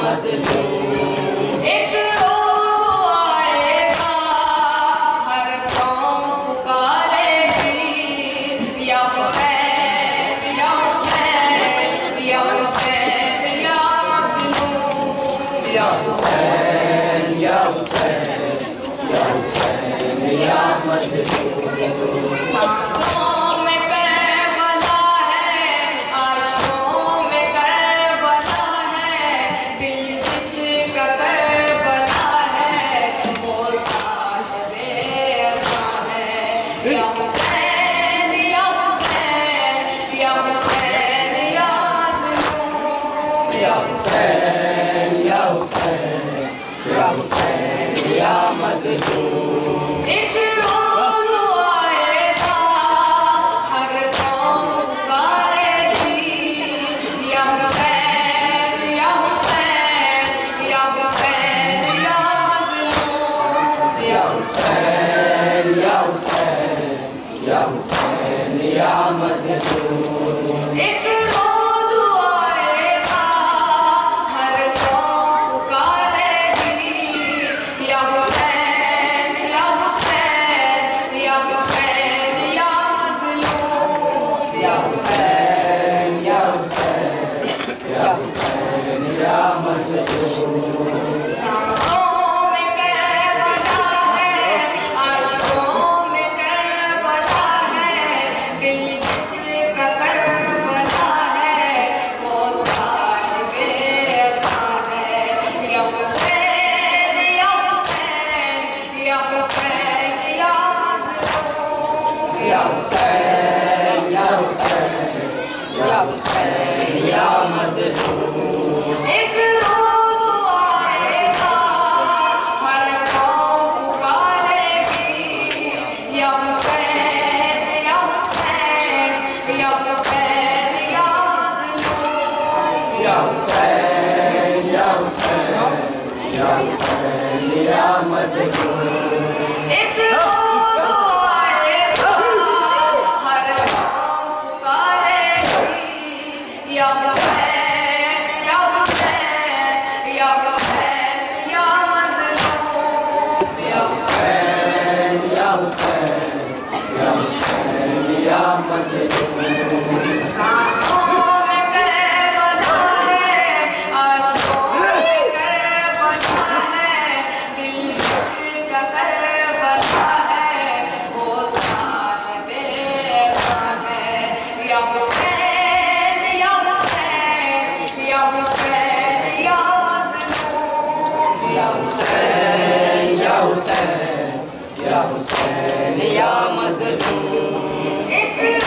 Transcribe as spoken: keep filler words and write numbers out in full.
مظلوم ایک روز آئے گا ہر قوم پکارے گی یا حسین یا حسین یا حسین یا مظلوم یا حسین یا حسین یا حسین یا مظلوم سانسوں میں کربلا ہے عاشقوں میں کربلا ہے دل جس کا کربلا ہے وہ صاحب عزا ہے یا حسین یا حسین یا حسین یا مظلوم یا حسین یا حسین یا حسین یا مظلوم ایک روز آئے گا ہر قوم پکارے گی یا حسین یا حسین یا حسین یا مظلوم یا حسین یا حسین یا حسین یا مظلوم ایک روز آئے گا ہر قوم پکارے گی یا حسین یا حسین یا حسین یا مظلوم یا حسین یا حسین یا حسین یا مظلوم سانسوں میں کربلا ہے عاشقوں میں کربلا ہے دل جس کا کربلا ہے وہ صاحب عزا ہے یا حسین یا حسین یا حسین یا مظلوم یا حسین یا حسین یا حسین یا مظلوم ایک روز آئے گا ہر قوم پکارے گی یا حسین یا حسین یا حسین یا مظلوم یا حسین یا حسین یا حسین یا مظلوم ایک روز آئے گا ہر قوم پکارے گی یا حسین یا حسین یا حسین یا مظلوم یا حسین یا حسین یا حسین یا مظلوم سانسوں میں کربلا ہے عاشقوں میں کربلا ہے دل جس کا کربلا ہے وہ صاحب عزا ہے یا حسین یا حسین یا حسین یا مظلوم یا حسین یا حسین یا حسین یا مظلوم ایک